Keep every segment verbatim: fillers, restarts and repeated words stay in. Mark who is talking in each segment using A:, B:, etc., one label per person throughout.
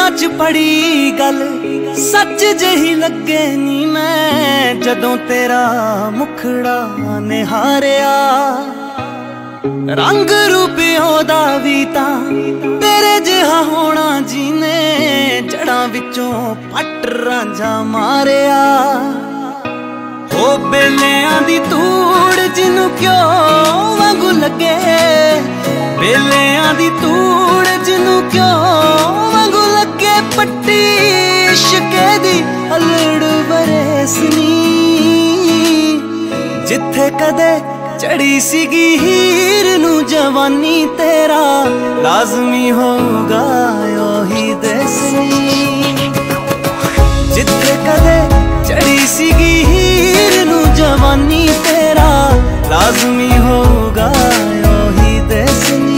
A: ਅੱਖਾਂ च पड़ी गल सच जही लगे नी मैं जदों तेरा मुखड़ा निहारिया रंग रूप ओदा वी तां तेरे जिहा होना जीने जड़ां विचों पट रांझा मारिया हो बेलियां दी तूड़ जिन्नू क्यों वांगू लगे बेलियां दी तूड़ जिन्नू क्यों वांगू लगे पट्टी इश्के दी अलड़ बरेसनी जिथे कदे चढ़ी सीगी हीर नू जवानी तेरा लाजमी होगा ओही दसनी जिथे कदे चढ़ी सीगी हीर नू जवानी तेरा लाजमी होगा ओही दसनी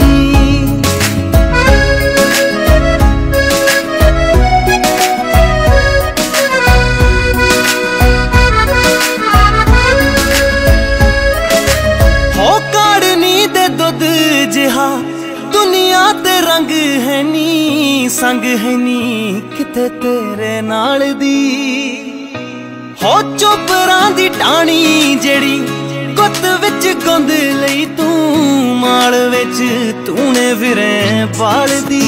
A: दुनिया ते रंग है नी संग है नी किते तेरे नाल दी हो चोपरां दी टाणी जेड़ी गुत विच गुंद लई तू माल विच तूने फिरे पाल दी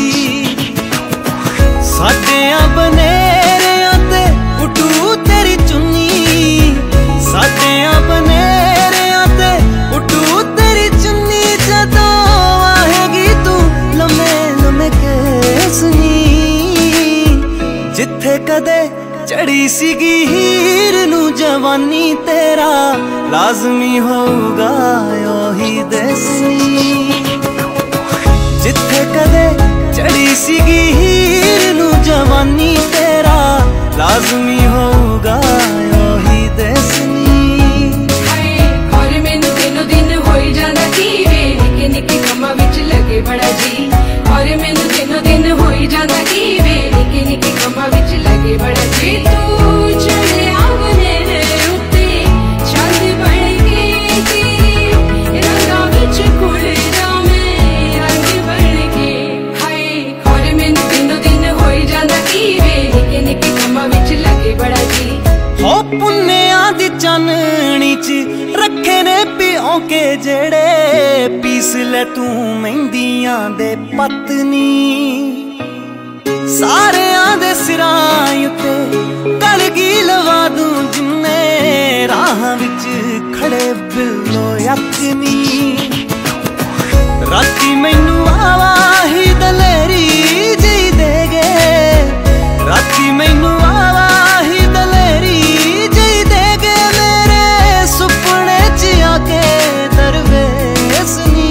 A: साडियां बनेरियां ते उठू तेरी चुन्नी साडियां बनेरियां ते उठू तेरी चुन्नी जदों जिथे कदे चढ़ी सीगी हीर नू जवानी तेरा लाजमी होगा ओही दसनी जिथे कदे चढ़ी सीगी हीर नू जवानी तेरा लाजमी होगा ओही दसनी
B: और मैनू तीनों दिन होई जांदा की वे निके निके कम्मां विच लगे बड़ा जी और मैनू तीनों दिन होई जांदा की वे निके निके कम्मां विच लगे बड़ा जी तू चढ़िया बनेरे उत्ते चंद बन के ती रंगां विच घुलदा मैं रंग बन के हाय और मैनू तीनों दिन होई जांदा की वे निके निके कम्मां विच लगे बड़ा जी
A: हो पुन्नियां दी चाननी च रखे ने पिओ के जेड़े पीस ले तू मेहंदियां दे पत्नी सारियां दे सिरां उत्ते कलगी लवा दूं जिन्ने राह विच खड़े बिल्लो यकनी राती मैनू आवाही दलेरी जी दे गए राती मैनू आवाही दलेरी जी दे गए मेरे सुपने च आके दरवेसनी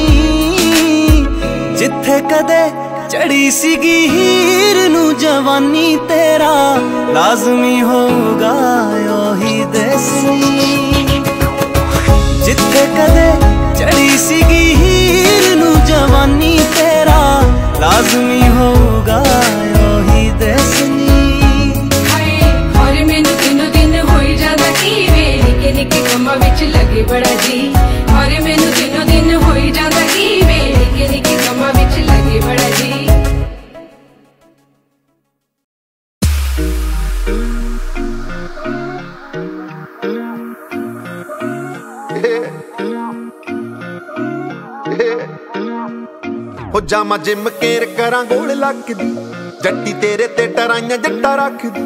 A: जिथे कदे चढ़ी सीगी हीर नू जवानी तेरा लाजमी होगा ओही दसनी जिथे कदे चढ़ी सीगी हीर नू जवानी तेरा लाजमी होगा ओही दसनी
B: और मैनू तीनों दिन होई जांदा की वे निके निके कम्मां विच लगे बड़ा जी और मैनू तीनों दिन होई जांदा की वे निके निके कम्मां विच लगे बड़ा जी
C: हो जामा जिम केर करां गोल लगदी जट्टी तेरे ते टराइयां जट्टा रखदी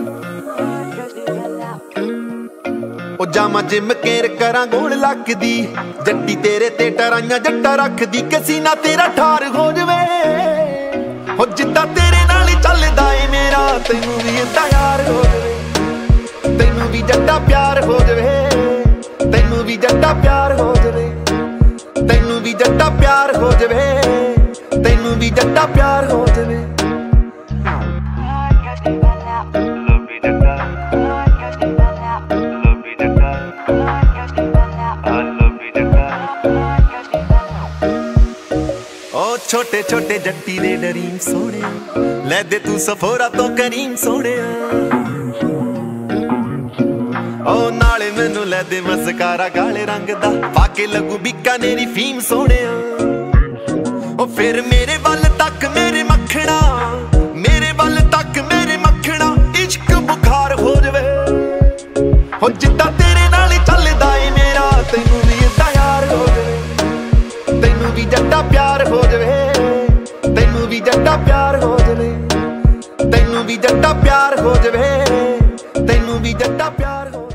C: ओ जामा जिम केर करां गोल लगदी जट्टी तेरे ते टराइयां जट्टा रखदी किसी ना तेरा ठार हो जवे हो जिद्दां तेरे नाल चलदा ए मेरा तैनू भी इदां यार हो जवे तैनू भी जट्टा प्यार हो जवे तैनू भी जट्टा प्यार हो जवे तैनू भी जट्टा प्यार हो जवे तैनू भी जट्टा प्यार हो जवे छोटे छोटे जट्टी दे डरीम सोने ले दे तू सफोरा तो करीम सोने ओ नाले मैनू ले दे मस्कारा काले रंग दा पाके लगू बीकानेरी फीम सोने ओ फिर मेरे वल तक मेरे मखना मेरे वल तक मेरे हो जिद्दां तेरे नाल चलदा ए मेरा तैनू भी इदां यार हो जावे, तैनू भी जट्टा प्यार हो जावे, तैनू भी जट्टा प्यार हो जावे, तैनू भी जट्टा प्यार हो जावे, तैनू भी जट्टा प्यार हो